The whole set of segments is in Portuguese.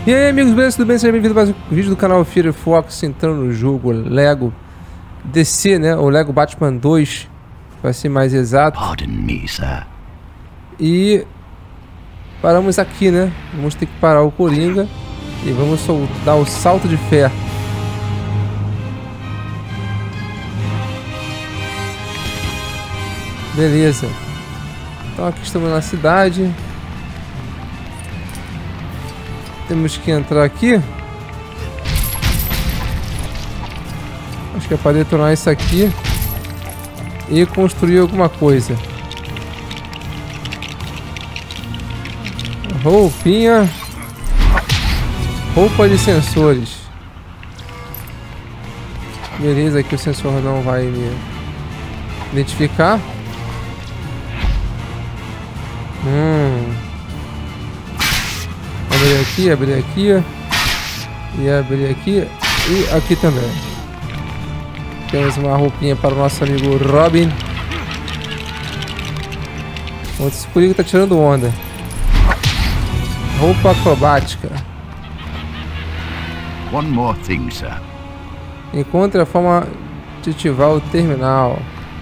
E aí, amigos, beleza? Tudo bem? Seja bem-vindo a mais um vídeo do canal Firefox, entrando no jogo Lego DC, né? O Lego Batman 2, para ser mais exato. Pardon me, sir. E paramos aqui, né? Vamos ter que parar o Coringa e vamos dar o salto de fé. Beleza. Então aqui estamos na cidade. Temos que entrar aqui. Acho que é para detonar isso aqui e construir alguma coisa. Roupinha. Roupa de sensores. Beleza, aqui o sensor não vai me identificar. Abrir aqui e abrir aqui e aqui também. Temos uma roupinha para o nosso amigo Robin. Esse Coringa tá tirando onda. Roupa acrobática. One more thing, sir. Encontre a forma de ativar o terminal.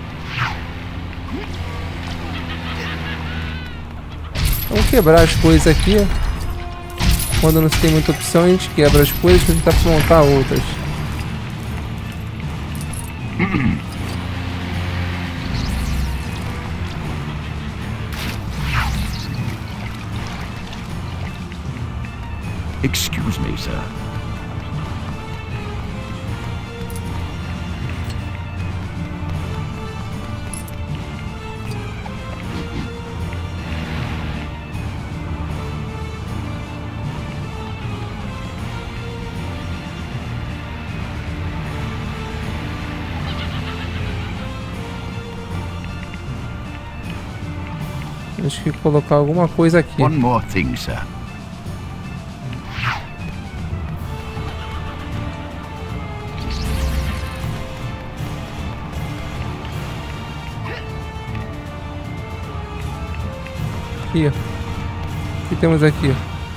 Vamos quebrar as coisas aqui. Quando não se tem muita opção, a gente quebra as coisas para tentar montar outras. Excuse me, sir. Temos que colocar alguma coisa aqui. One more thing, sir. Aqui. O que temos aqui?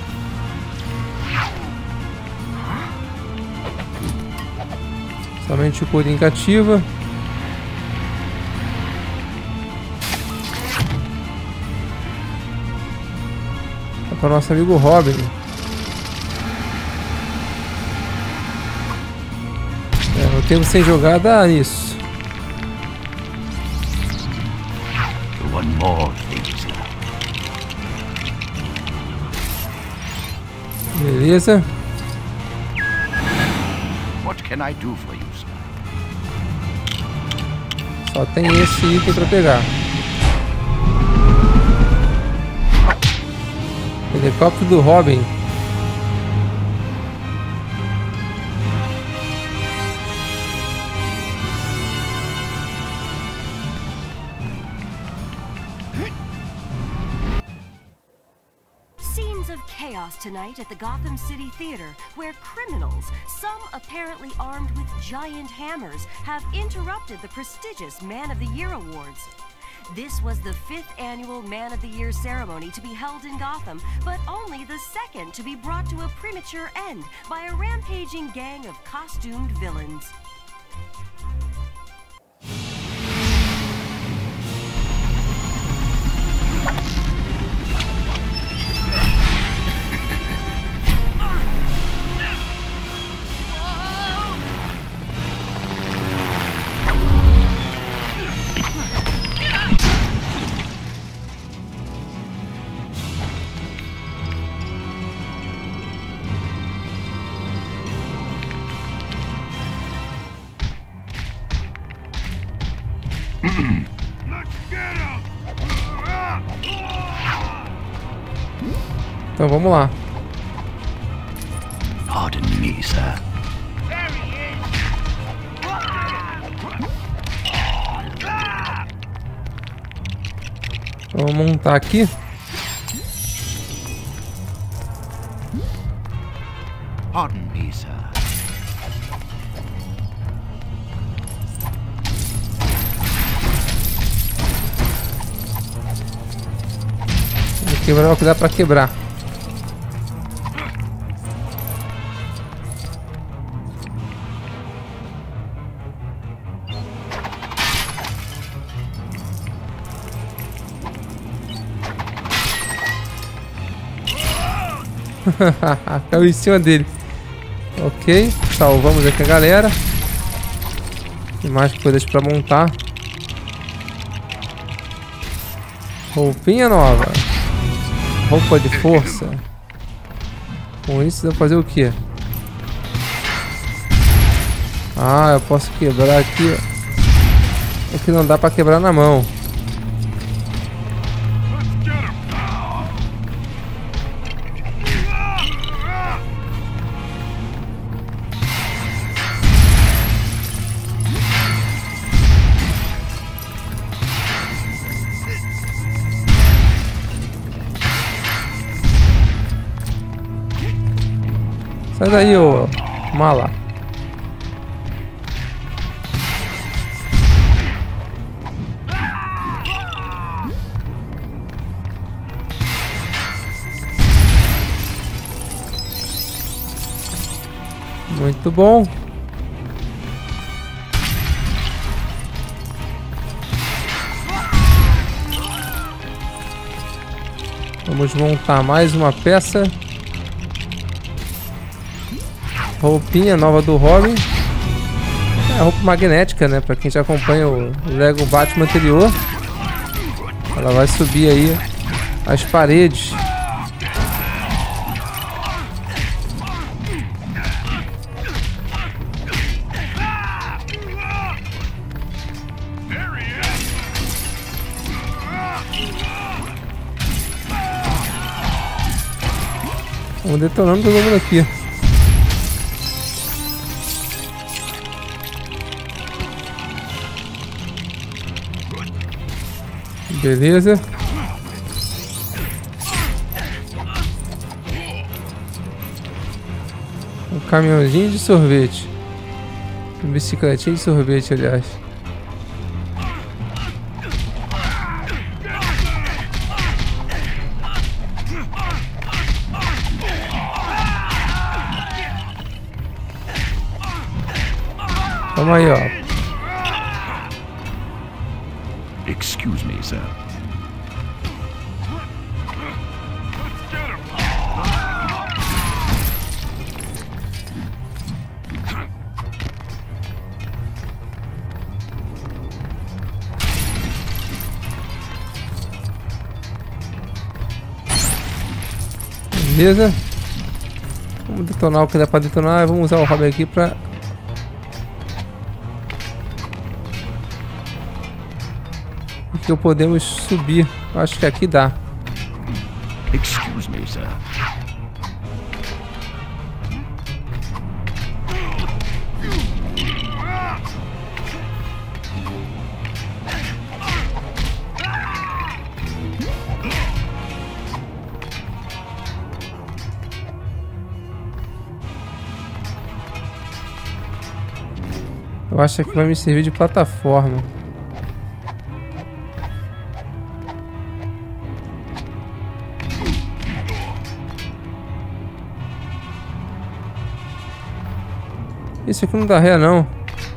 Somente o Coringa ativa. É para o nosso amigo Robin. O tempo sem jogar dá nisso. One more thing, sir. Beleza. What can I do for you, sir? Só tem esse item para pegar. Helicóptero do Robin. Scenes of chaos tonight at the Gotham City Theater, where criminals, some apparently armed with giant hammers, have interrupted the prestigious Man of the Year Awards. This was the 5th annual Man of the Year ceremony to be held in Gotham, but only the 2nd to be brought to a premature end by a rampaging gang of costumed villains. Então vamos lá. Pardon me, sir. Vamos montar aqui. Pardon me, sir. Vou quebrar o que dá pra quebrar. Caiu em cima dele. Ok, salvamos aqui a galera. Tem mais coisas pra montar. Roupinha nova. Roupa de força. Com isso dá pra fazer o quê? Ah, eu posso quebrar aqui. Aqui não dá pra quebrar na mão. Sai daí, ô mala. Muito bom. Vamos montar mais uma peça. Roupinha nova do Robin. É roupa magnética, né? Pra quem já acompanha o Lego Batman anterior. Ela vai subir aí as paredes. Vamos detonando todo mundo aqui. Beleza. Um caminhãozinho de sorvete. Uma bicicletinha de sorvete, aliás. Vamos aí, ó. Excuse me, sir. Beleza. Vamos detonar o que dá pra detonar e vamos usar o Robin aqui pra... que podemos subir. Acho que aqui dá. Excuse me, sir. Eu acho que vai me servir de plataforma. Esse aqui não dá ré, não.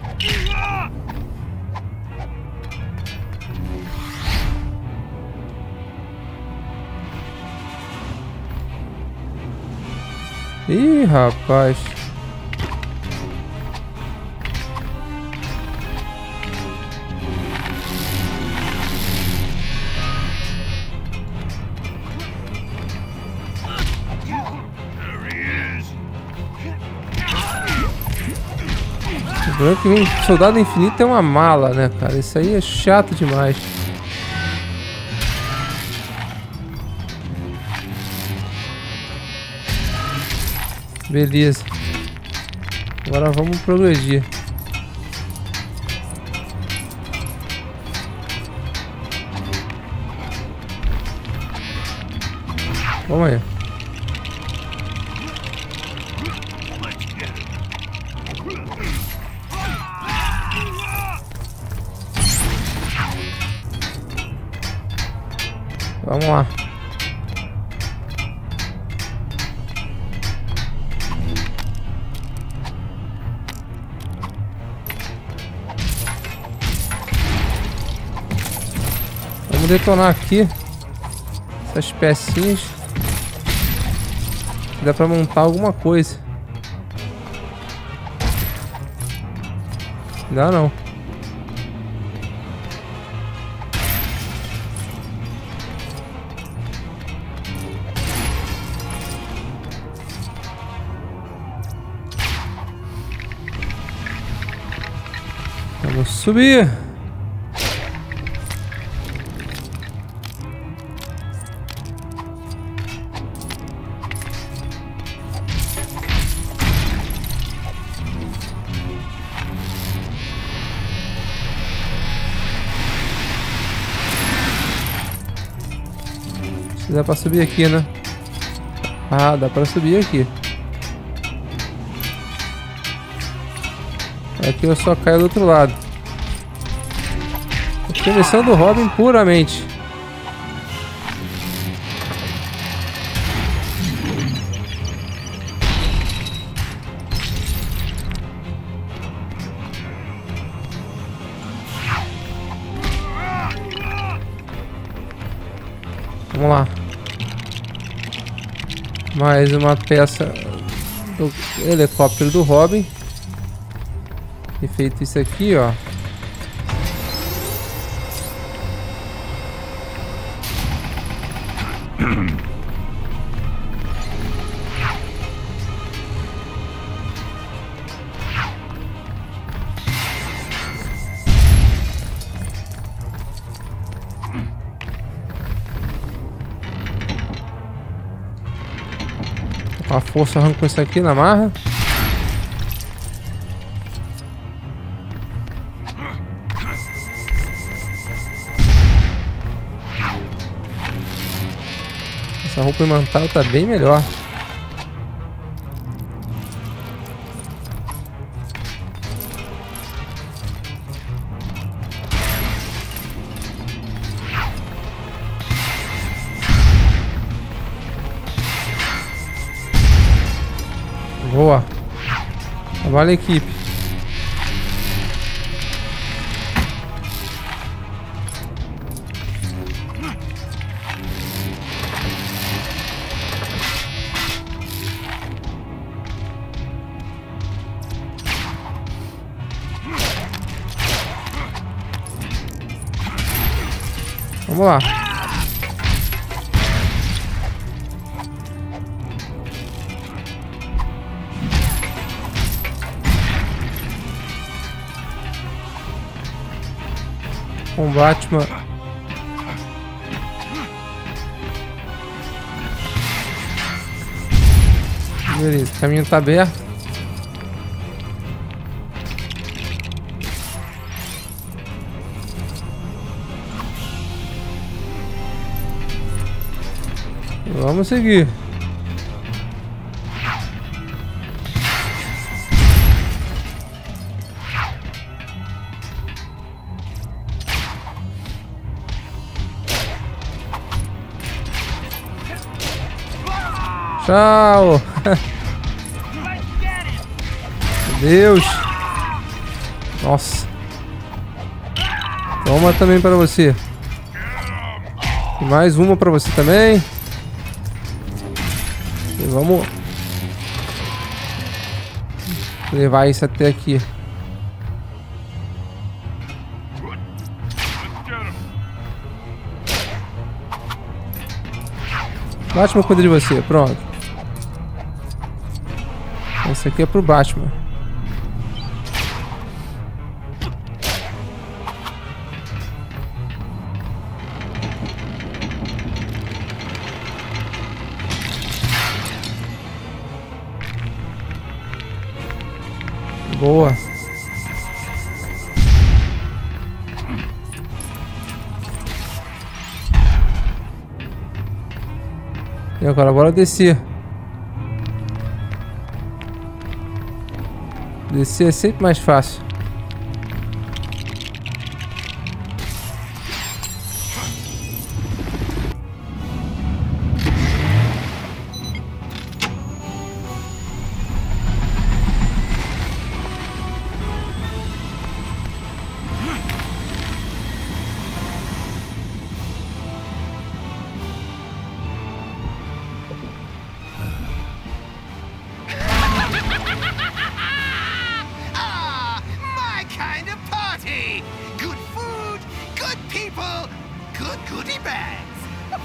Ih, rapaz. O problema é que vem Soldado Infinito é uma mala, né, cara? Isso aí é chato demais. Beleza. Agora vamos progredir. Vamos aí. Vamos lá. Vamos detonar aqui essas pecinhas. Dá pra montar alguma coisa. Dá não. Vamos subir. Dá pra subir aqui, né? Ah, dá pra subir aqui. Aqui eu só caio do outro lado. Aqui é a missão do Robin puramente. Vamos lá. Mais uma peça do helicóptero do Robin. E feito isso aqui, ó. A força arrancou isso aqui na marra. Essa roupa imantada tá bem melhor. Boa. Trabalha a equipe. Vamos lá. Com o Batman. Beleza, o caminho tá aberto. Vamos seguir. Tchau. Meu Deus. Nossa. Toma também para você. E mais uma para você também. E vamos levar isso até aqui. Batman cuida de você, pronto. Esse aqui é pro Batman. Boa. E agora, bora descer. Descer é sempre mais fácil. bags.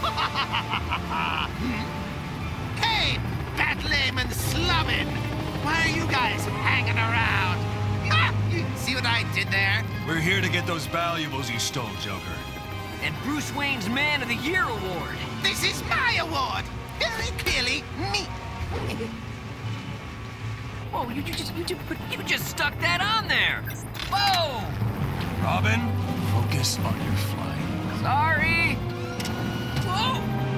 Hey, fat lame and slumming! Why are you guys hanging around? Ha! See what I did there? We're here to get those valuables you stole, Joker. And Bruce Wayne's Man of the Year award. This is my award! Very clearly, me! Whoa, you just stuck that on there. Whoa! Robin, focus on your flying. Sorry. Whoa!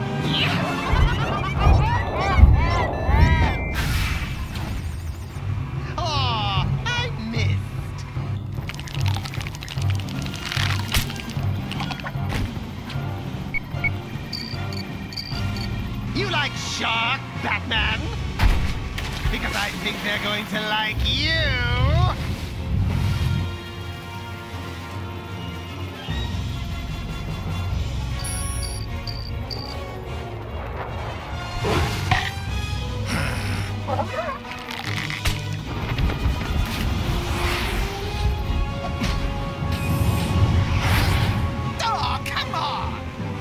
Oh, I missed. You like shark, Batman? Because I think they're going to like you. Oh, come on!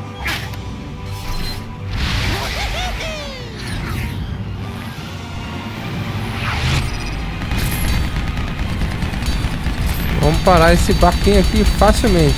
Vamos parar esse barquinho aqui facilmente.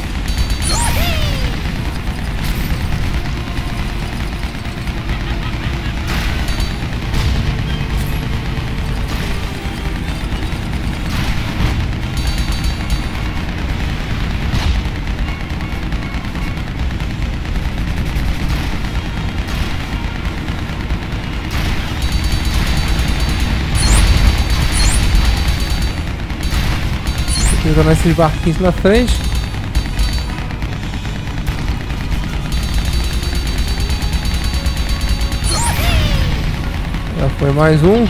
Jogando esses barquinhos na frente. Já foi mais um.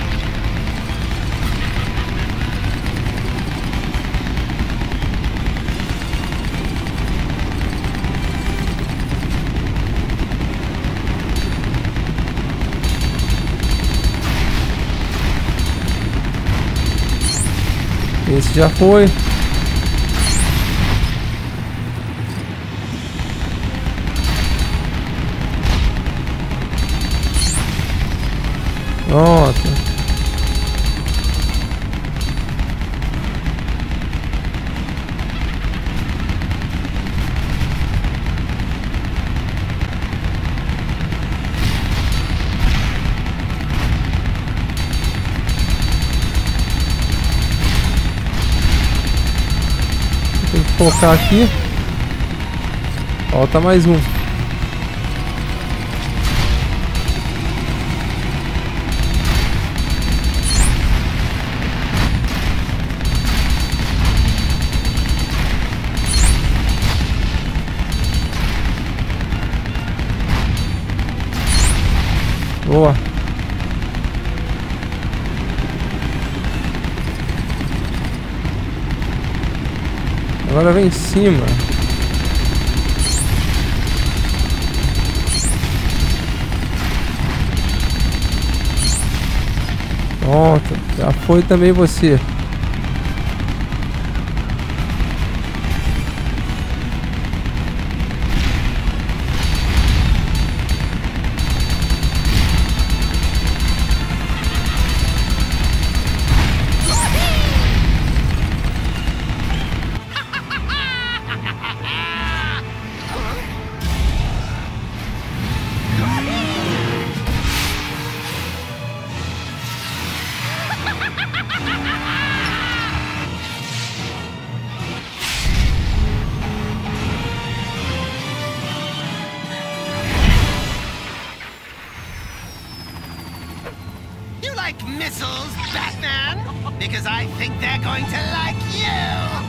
Esse já foi. Pronto. Tem que colocar aqui. Falta mais um. Boa. Agora vem em cima. Pronto, já foi também você. Like missiles, Batman? Because I think they're going to like you!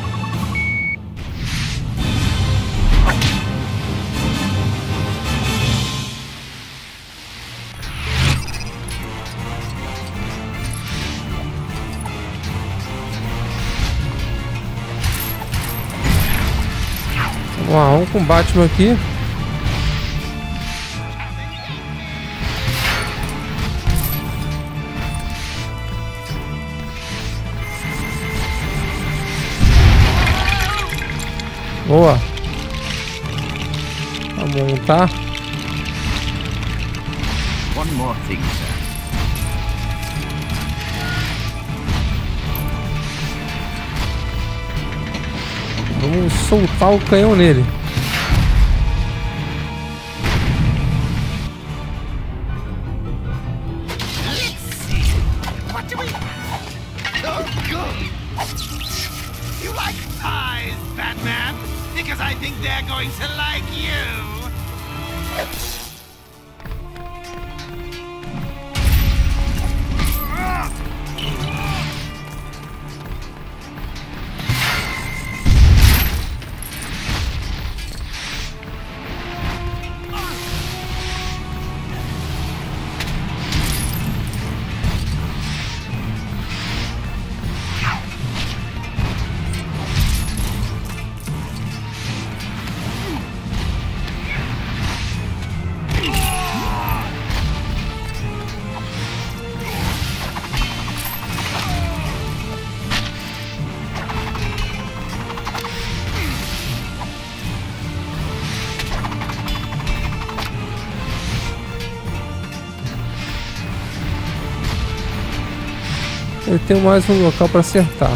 Vamos com o Batman aqui. Boa. Vamos montar. One more thing, sir. Vamos soltar o canhão nele. What do we... Oh, good. You like pies, Batman? Because I think they're going to like you. Eu tenho mais um local para acertar.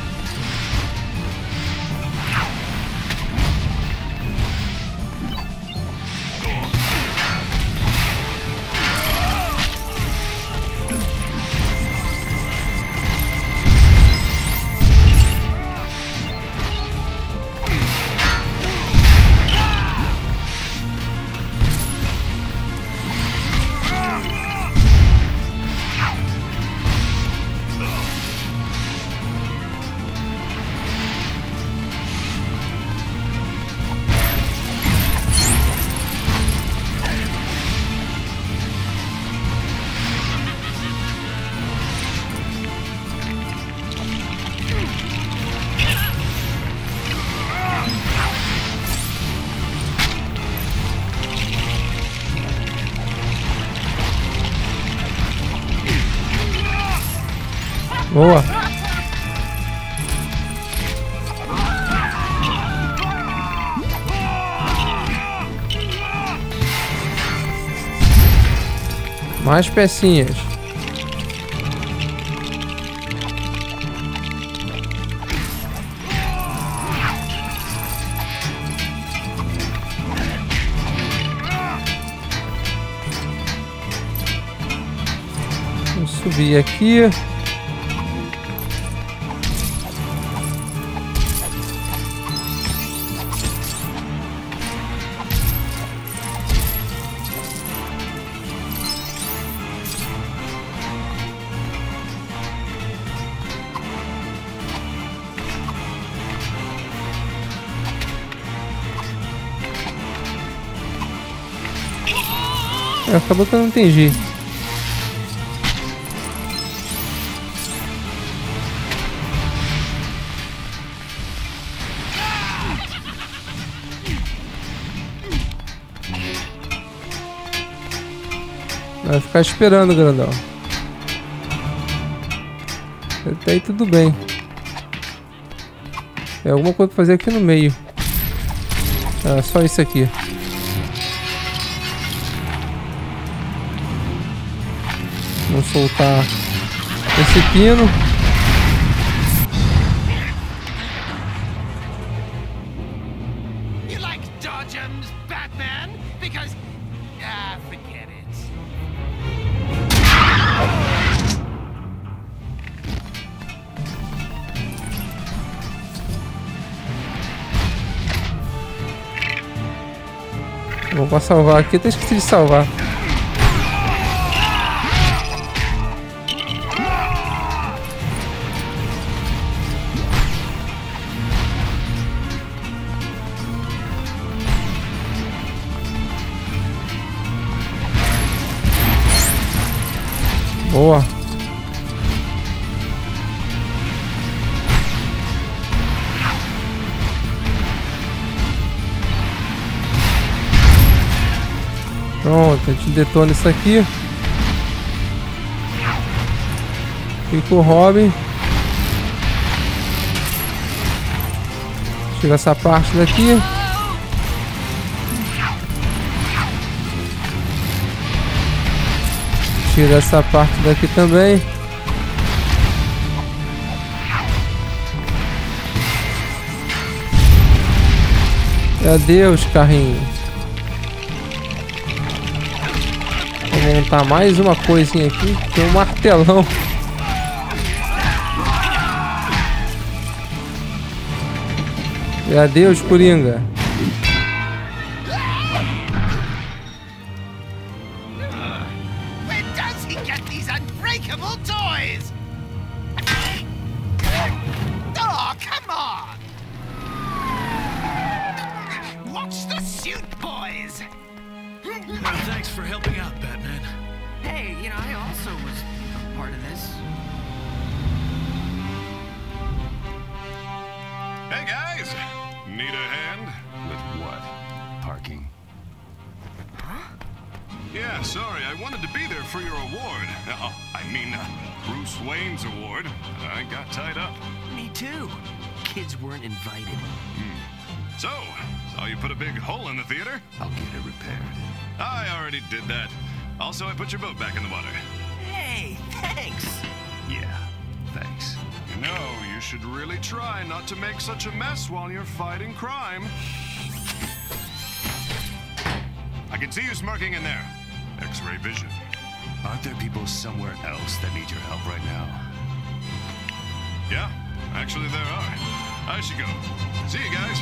Boa. Mais pecinhas. Vamos subir aqui. Acabou que eu não entendi. Vai ficar esperando, grandão. Até aí tudo bem. Tem alguma coisa pra fazer aqui no meio. É só isso aqui. Vamos soltar esse pino. You like dodgems, Batman? Because... forget it. Vou pra salvar aqui, até esqueci de salvar. Boa. Pronto, a gente detona isso aqui. Fica o Robin. Chega essa parte daqui. Tira essa parte daqui também. Adeus, carrinho. Vou montar mais uma coisinha aqui. Tem um martelão. Adeus, Coringa. Where does he get these unbreakable toys? Oh, come on! Watch the suit, boys! Thanks for helping out, Batman. Hey, you know, I also was a part of this. Hey guys, need a hand? With what? Parking? Huh? Yeah, sorry, I wanted to be there for your award. Bruce Wayne's award. I got tied up. Me too. Kids weren't invited. So, saw you put a big hole in the theater? I'll get it repaired. I already did that. Also, I put your boat back in the water. Hey, thanks. Yeah, thanks. You know, you should really try not to make such a mess while you're fighting crime. I can see you smirking in there. X-ray vision. Aren't there people somewhere else that need your help right now? Yeah, actually there are. I should go. See you guys.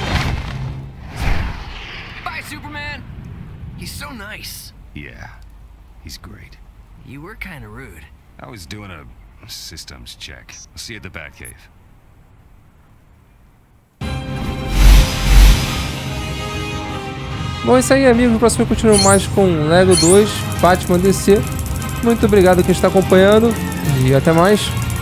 Bye, Superman. He's so nice. Yeah, he's great. You were kind of rude. I was doing a systems check. I'll see you at the Batcave. Bom, é isso aí, amigos. No próximo eu continuo mais com Lego 2 Batman DC. Muito obrigado a quem está acompanhando e até mais.